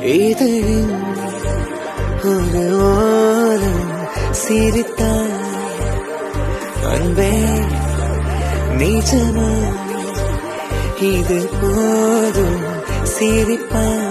இதழின் ஒரு ஓரம் சிரித்தான் அன்பே நிஜமா இது போதும் சிரிப்பான்